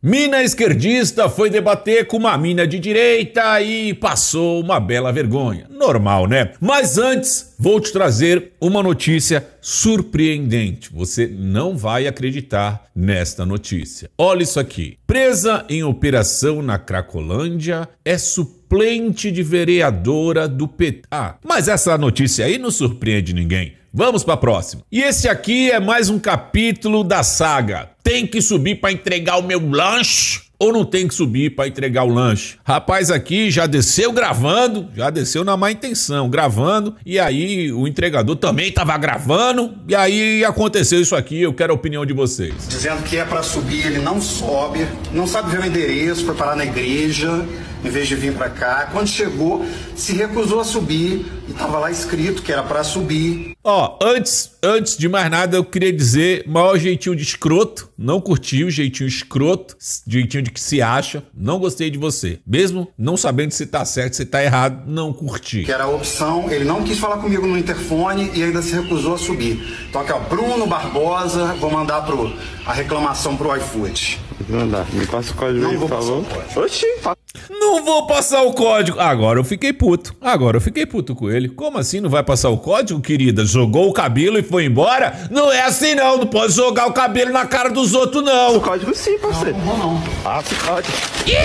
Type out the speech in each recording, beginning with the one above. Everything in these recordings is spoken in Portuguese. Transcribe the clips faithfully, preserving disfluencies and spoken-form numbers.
Mina esquerdista foi debater com uma mina de direita e passou uma bela vergonha. Normal, né? Mas antes, vou te trazer uma notícia surpreendente. Você não vai acreditar nesta notícia. Olha isso aqui. Presa em operação na Cracolândia é suplente de vereadora do P T. Ah, mas essa notícia aí não surpreende ninguém. Vamos para a próxima. E esse aqui é mais um capítulo da saga. Tem que subir para entregar o meu lanche ou não tem que subir para entregar o lanche? Rapaz aqui já desceu gravando, já desceu na má intenção, gravando, e aí o entregador também estava gravando, e aí aconteceu isso aqui. Eu quero a opinião de vocês. Dizendo que é para subir, ele não sobe, não sabe ver o endereço, foi parar na igreja, em vez de vir para cá. Quando chegou, se recusou a subir e tava lá escrito que era para subir. Ó, antes, antes de mais nada, eu queria dizer, maior jeitinho de escroto, não curti o jeitinho escroto, jeitinho de que se acha, não gostei de você. Mesmo não sabendo se tá certo, se tá errado, não curti. Que era a opção, ele não quis falar comigo no interfone e ainda se recusou a subir. Então aqui, ó, Bruno Barbosa, vou mandar pro, a reclamação pro iFood. Não dá, me passa o código aí, por favor. Oxi, não vou passar o código. Agora eu fiquei puto. Agora eu fiquei puto com ele. Como assim não vai passar o código, querida? Jogou o cabelo e foi embora? Não é assim não, não pode jogar o cabelo na cara dos outros não. O código sim, parceiro. Não, não, não. Passa o código.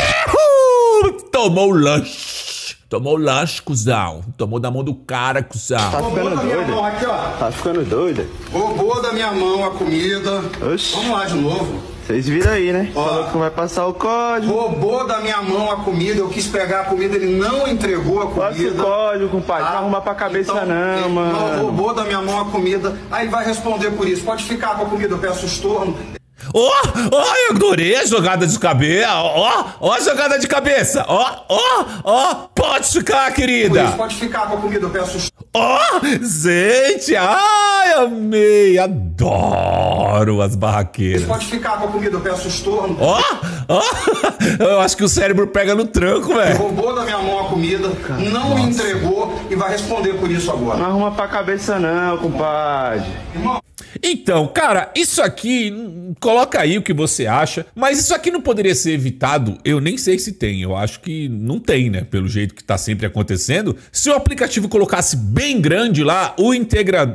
Ihu! Tomou o lanche. Tomou o lanche, cuzão. Tomou da mão do cara, cuzão. Tá Roubou ficando da minha doido. mão aqui, ó. Tá ficando doido. Roubou da minha mão a comida. Oxi. Vamos lá de novo. Vocês viram aí, né? Ó. Falou que vai passar o código. Roubou da minha mão a comida, eu quis pegar a comida, ele não entregou a Passa comida. o código, compadre. Ah, Não arruma pra cabeça então, não, ele mano. Não roubou da minha mão a comida, aí ele vai responder por isso. Pode ficar com a comida, eu peço estorno. Ó, ó, eu adorei a jogada de cabeça. Ó, ó a jogada de cabeça. Ó, ó, ó, pode ficar, Por querida. isso, pode ficar com a comida, eu peço estorno. Ó, gente, ai, amei, adoro as barraqueiras. Pode ficar com a comida, eu peço estorno. Ó, ó, eu acho que o cérebro pega no tranco, velho. Roubou da minha mão a comida, não me entregou e vai responder por isso agora. Não arruma pra cabeça não, compadre. Irmão, Então, cara, isso aqui, coloca aí o que você acha, mas isso aqui não poderia ser evitado, eu nem sei se tem, eu acho que não tem, né, pelo jeito que tá sempre acontecendo. Se o aplicativo colocasse bem grande lá, o integra...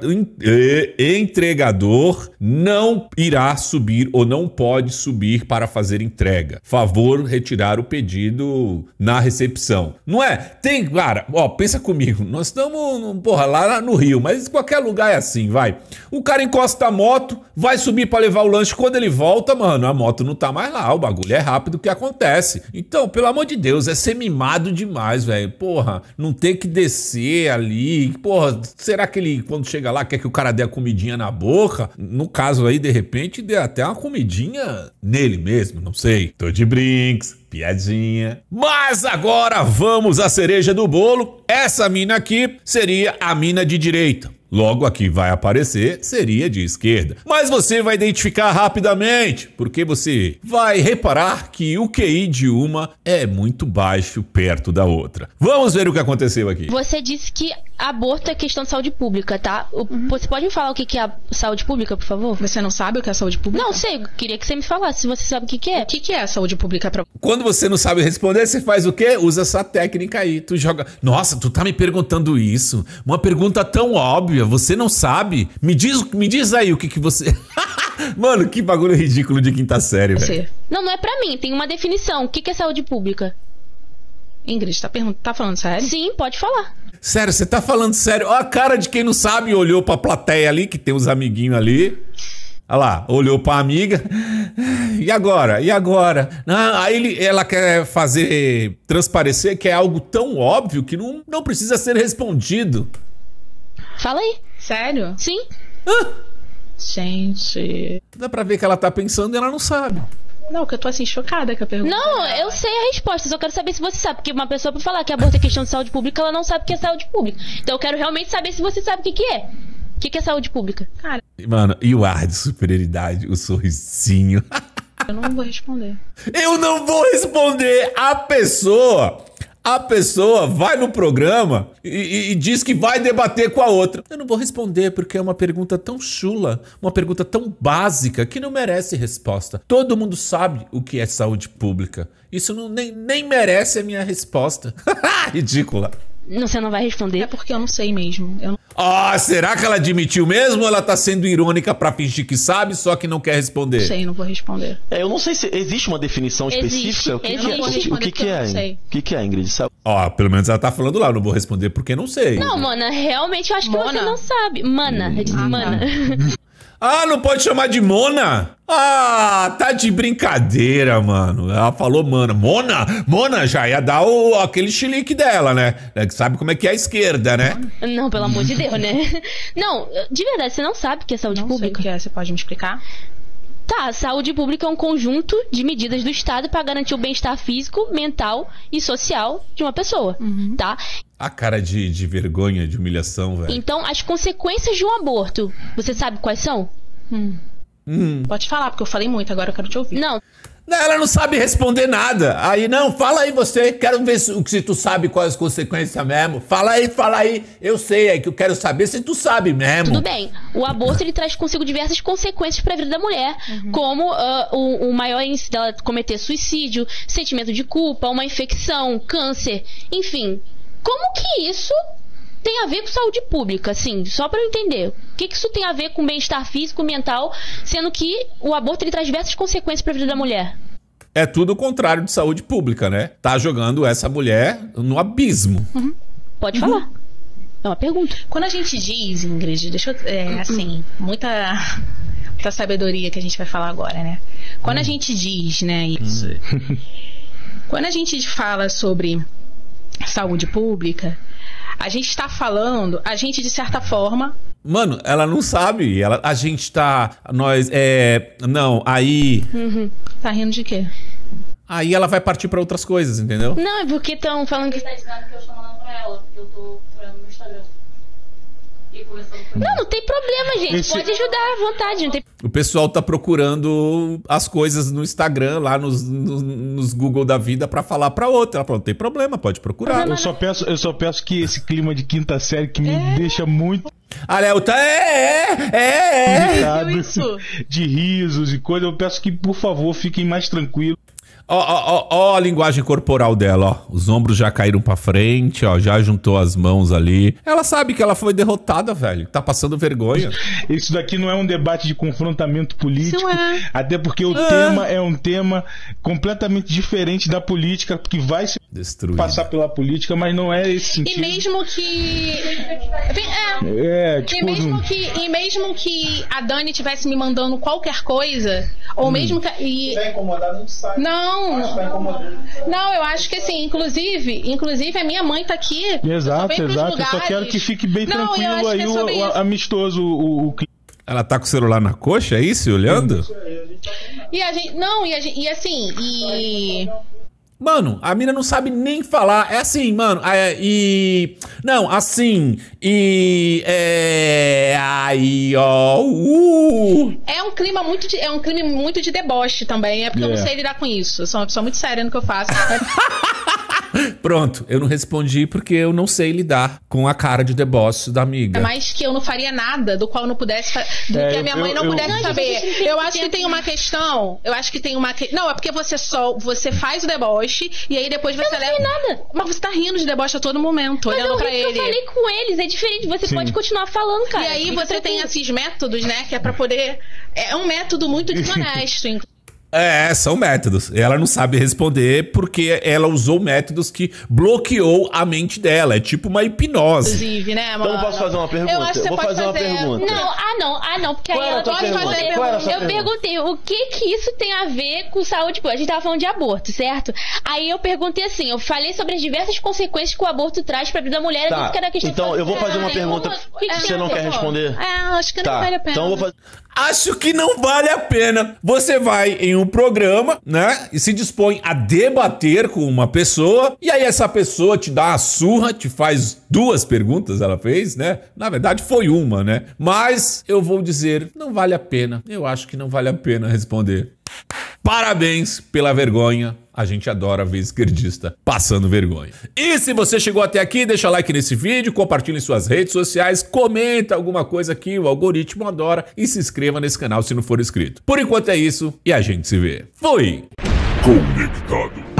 entregador não irá subir ou não pode subir para fazer entrega. Favor retirar o pedido na recepção. Não é? Tem, cara, ó, pensa comigo, nós estamos, porra, lá no Rio, mas qualquer lugar é assim, vai. O cara encosta a moto, vai subir pra levar o lanche, quando ele volta, mano, a moto não tá mais lá, o bagulho é rápido, o que acontece? Então, pelo amor de Deus, é ser mimado demais, velho, porra, não ter que descer ali, porra, será que ele, quando chega lá, quer que o cara dê a comidinha na boca? No caso aí, de repente, dê até uma comidinha nele mesmo, não sei, tô de brinks. Piadinha. Mas agora vamos à cereja do bolo. Essa mina aqui seria a mina de direita. Logo aqui vai aparecer, seria de esquerda. Mas você vai identificar rapidamente, porque você vai reparar que o Q I de uma é muito baixo perto da outra. Vamos ver o que aconteceu aqui. Você disse que aborto é questão de saúde pública, tá? O- Uhum. Você pode me falar o que que é a saúde pública, por favor? Você não sabe o que é saúde pública? Não sei, queria que você me falasse se você sabe o que que é. O que, que é saúde pública pra Quando você não sabe responder, você faz o quê? Usa essa técnica aí. Tu joga... Nossa, tu tá me perguntando isso? Uma pergunta tão óbvia, você não sabe? Me diz, me diz aí o que que você... Mano, que bagulho ridículo de quinta série, velho. você? Não, não é pra mim, tem uma definição. O que que é saúde pública? Ingrid, tá, pergun- tá falando sério? Sim, pode falar. Sério, você tá falando sério? Ó a cara de quem não sabe e olhou pra plateia ali, que tem os amiguinhos ali. Olha lá, olhou pra amiga. E agora? E agora? Ah, aí ele, ela quer fazer transparecer que é algo tão óbvio que não, não precisa ser respondido. Fala aí. Sério? Sim. Gente... Dá pra ver que ela tá pensando e ela não sabe. Não, que eu tô assim, chocada com a pergunta. Não, eu sei a resposta, só quero saber se você sabe. Porque uma pessoa, pra falar que aborto é questão de saúde pública, ela não sabe o que é saúde pública. Então eu quero realmente saber se você sabe o que que é. O que que é saúde pública? Cara, Mano, e o ar de superioridade, o sorrisinho. eu não vou responder. Eu não vou responder. A pessoa A pessoa vai no programa e, e, e diz que vai debater com a outra. Eu não vou responder porque é uma pergunta tão chula, uma pergunta tão básica que não merece resposta. Todo mundo sabe o que é saúde pública. Isso não, nem, nem merece a minha resposta. Ridícula. Não, você não vai responder. É porque eu não sei mesmo. Eu não... Ah, será que ela admitiu mesmo ou ela tá sendo irônica pra fingir que sabe, só que não quer responder? sei, não vou responder. É, eu não sei se existe uma definição Existe, específica. O que, existe. que é, o que, o que, que Eu é, não sei. o que, que é, Ingrid? Sabe? Ó, pelo menos ela tá falando lá, eu não vou responder porque não sei. Não, Mana, realmente eu acho que Mona? você não sabe. Mana, eu disse Ah, tá. Mana. Ah, não pode chamar de Mona? Ah, tá de brincadeira, mano. Ela falou Mana. Mona? Mona já ia dar o, aquele chilique dela, né? É que sabe como é que é a esquerda, né? Não, pelo amor de Deus, né? Não, de verdade, você não sabe o que é saúde Não sei o pública? que é, você pode me explicar? Tá, saúde pública é um conjunto de medidas do Estado para garantir o bem-estar físico, mental e social de uma pessoa, tá? A cara de, de vergonha, de humilhação, velho. Então, as consequências de um aborto, você sabe quais são? Pode falar, porque eu falei muito, agora eu quero te ouvir. Não, Não, ela não sabe responder nada. Aí, não, fala aí você. Quero ver se, se tu sabe quais as consequências mesmo. Fala aí, fala aí. Eu sei, é que eu quero saber se tu sabe mesmo. tudo bem. O aborto, ele traz consigo diversas consequências para a vida da mulher, como ah, o, o maior índice dela cometer suicídio, sentimento de culpa, uma infecção, câncer, enfim. Como que isso tem a ver com saúde pública, assim, só para eu entender. O que, que isso tem a ver com bem-estar físico, mental, sendo que o aborto, ele traz diversas consequências para a vida da mulher? É tudo o contrário de saúde pública, né? Tá jogando essa mulher no abismo. Pode falar. É uma pergunta. Quando a gente diz, Ingrid, deixa eu. É, assim, muita, muita sabedoria que a gente vai falar agora, né? Quando a gente diz, né, isso. Quando a gente fala sobre saúde pública, a gente está falando, a gente, de certa forma. Mano, ela não sabe. Ela, a gente tá. Nós. É. Não, aí. Tá rindo de quê? Aí ela vai partir pra outras coisas, entendeu? Não, é porque estão falando que... Tá dizendo que eu estou mandando pra ela, porque eu tô procurando no Instagram. E conversando com Não, não tem problema, gente. Esse- Pode ajudar à vontade. Não tem... O pessoal tá procurando as coisas no Instagram, lá nos, nos, nos Google da vida, pra falar pra outra. Ela falou, não tem problema, pode procurar. Eu só peço, eu só peço que esse clima de quinta série que me deixa muito A Léo tá. É, é, é, é. irritado, isso? de risos e coisa. Eu peço que, por favor, fiquem mais tranquilos. Ó, ó, ó, ó a linguagem corporal dela, ó. Os ombros já caíram pra frente, ó. Já juntou as mãos ali. Ela sabe que ela foi derrotada, velho. Tá passando vergonha. Isso daqui não é um debate de confrontamento político, Isso é. até porque o tema é um tema completamente diferente da política, que vai se Destruída. passar pela política, mas não é esse E sentido. mesmo que. É. É, E tipo, mesmo que, e mesmo que a Dani tivesse me mandando qualquer coisa, ou mesmo que. E... incomodado, a gente sabe. Não, não, eu acho que assim, inclusive, inclusive a minha mãe tá aqui. Exato, eu só venho pros exato. Eu só lugares. quero que fique bem Não, eu acho tranquilo que aí, é o, sobre o- isso. amistoso, o, o clima. Ela tá com o celular na coxa, é isso? Olhando? E a gente, não, e, a gente, e assim, e Mano, a mina não sabe nem falar. É assim, mano. É, e. Não, assim. E. É. Aí, ó. Uh. é um clima muito de, é um clima muito de deboche também, é porque eu não É. sei lidar com isso. Eu sou uma pessoa muito séria no que eu faço. Pronto, eu não respondi porque eu não sei lidar com a cara de deboche da amiga. Mas que eu não faria nada do qual eu não pudesse fa- do É, que a eu- minha mãe não eu- pudesse eu- saber. Não, gente, Eu acho que tem uma questão. Eu acho que tem uma que... Não, é porque você só você faz o deboche e aí depois você Eu não leva. fiz nada. Mas você tá rindo de deboche a todo momento, Mas olhando eu pra ri porque ele. eu falei com eles, é diferente. Você Sim. pode continuar falando, cara. E aí Fica você tem tranquilo. esses métodos, né, que é pra poder é um método muito desonesto, inclusive. É, são métodos. Ela não sabe responder porque ela usou métodos que bloqueou a mente dela. É tipo uma hipnose. né, mano? Então eu posso fazer uma pergunta? Eu acho que você Vou pode fazer uma fazer. pergunta. Não, ah não, ah não, porque Qual aí era a ela tua pode pergunta? fazer. Qual era a sua Eu pergunta? perguntei o que que isso tem a ver com saúde pública. A gente tava falando de aborto, certo? Aí eu perguntei assim, eu falei sobre as diversas consequências que o aborto traz pra vida da mulher. Tá, disse que era questão então eu vou fazer uma Ah, pergunta. o que que Você você não quer achou? responder? É, acho que não Tá, vale a pena. então eu vou fazer. Acho que não vale a pena. Você vai em um programa, né? E se dispõe a debater com uma pessoa. E aí essa pessoa te dá uma surra, te faz duas perguntas, ela fez, né? Na verdade foi uma, né? Mas eu vou dizer, não vale a pena. Eu acho que não vale a pena responder. Parabéns pela vergonha. A gente adora ver esquerdista passando vergonha. E se você chegou até aqui, deixa like nesse vídeo, compartilhe em suas redes sociais, comenta alguma coisa aqui, o algoritmo adora, e se inscreva nesse canal se não for inscrito. Por enquanto é isso, e a gente se vê. Fui! Conectados.